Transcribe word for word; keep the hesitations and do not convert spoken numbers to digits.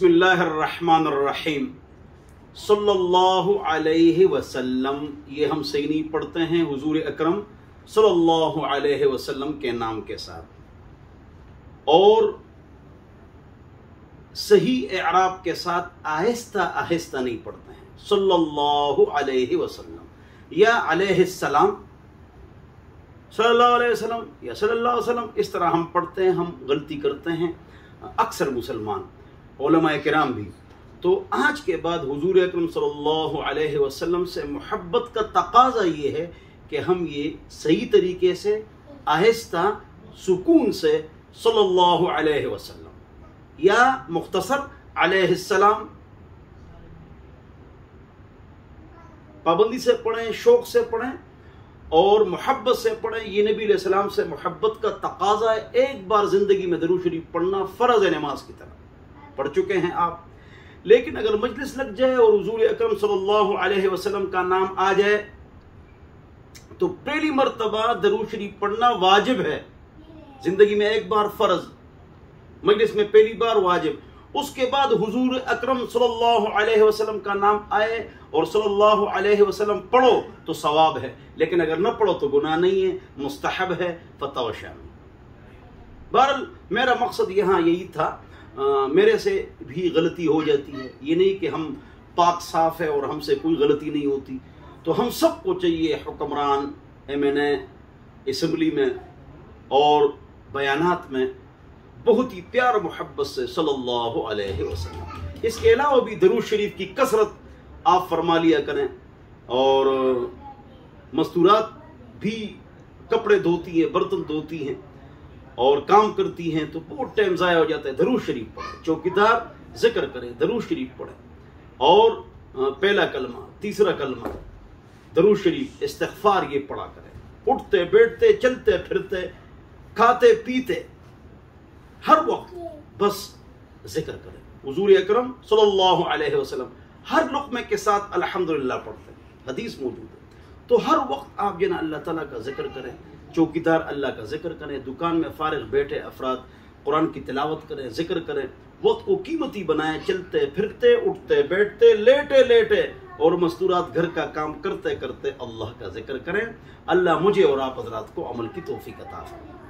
बिस्मिल्लाहिर्रहमानिर्रहीम सल्लल्लाहु अलैहि वसल्लम। ये हम सही पढ़ते हैं हुजूर अकरम सल्लल्लाहु अलैहि वसल्लम के नाम के साथ और सही एराब के साथ आहिस्ता आहिस्ता नहीं पढ़ते हैं। सल्लल्लाहु अलैहि वसल्लम या अलैहिस्सलाम, सल्लल्लाहु अलैहि वसल्लम या सल्लल्लाहु अलैहि वसल्लम, इस तरह हम पढ़ते हैं। हम गलती करते हैं अक्सर मुसलमान उलमाए किराम भी। तो आज के बाद हुजूर अकरम सल्लल्लाहु अलैहि वसल्लम से मोहब्बत का तकाजा ये है कि हम ये सही तरीके से आहिस्ता सुकून से सल्लल्लाहु अलैहि वसल्लम या मुख्तसर अलैहिस्सलाम पाबंदी से पढ़ें, शौक से पढ़ें और मोहब्बत से पढ़ें। ये नबी अलैहि सलाम से मोहब्बत का तकाजा है। एक बार जिंदगी में दरूद शरीफ पढ़ना फर्ज है, नमाज की तरह पढ़ चुके हैं आप। लेकिन अगर मजलिस लग जाए और हुजूर अकरम सल्लल्लाहु अलैहि वसल्लम का नाम आ जाए तो पहली मर्तबा दरूद शरीफ पढ़ना वाजिब है। जिंदगी में एक बार फर्ज, मजलिस में पहली बार वाजिब। उसके बाद हुजूर अकरम सल्लल्लाहु अलैहि वसल्लम का नाम आए और सल्लल्लाहु अलैहि वसल्लम पढ़ो तो सवाब है, लेकिन अगर न पढ़ो तो गुनाह नहीं है, मुस्तहब है, फतवा व शामिल। बहरहाल मेरा मकसद यहाँ यही था। आ, मेरे से भी गलती हो जाती है, ये नहीं कि हम पाक साफ है और हमसे कोई गलती नहीं होती। तो हम सबको चाहिए हुक्मरान, एम एन ए, असम्बली में और बयानात में बहुत ही प्यार मोहब्बत से सल्लल्लाहु अलैहि वसल्लम। इसके अलावा भी दरूद शरीफ की कसरत आप फरमा लिया करें। और मस्तूरात भी कपड़े धोती हैं, बर्तन धोती हैं और काम करती हैं तो बहुत टाइम ज़ाया हो जाता है। दरूद शरीफ पढ़ें, चौकीदार जिक्र करें, दरूद शरीफ पढ़ें और पहला कलमा, तीसरा कलमा, दरूद शरीफ, इस्तिग़फ़ार ये पढ़ा करें। उठते बैठते, चलते फिरते, खाते पीते, हर वक्त बस जिक्र करें। हुजूर अकरम सल्लल्लाहु अलैहि वसल्लम हर लुक़मे के साथ अल्हम्दुलिल्लाह पढ़ते हैं, हदीस मौजूद है। तो हर वक्त आप जो ना अल्लाह ताला का जिक्र करें, चौकीदार अल्लाह का जिक्र करें, दुकान में फारिग बैठे अफराद कुरान की तिलावत करें, जिक्र करें, वक्त को कीमती बनाएं। चलते फिरते, उठते बैठते, लेटे लेटे और मस्तूरात घर का काम करते करते अल्लाह का जिक्र करें। अल्लाह मुझे और आप हज़रात को अमल की तौफीक अता फरमाए।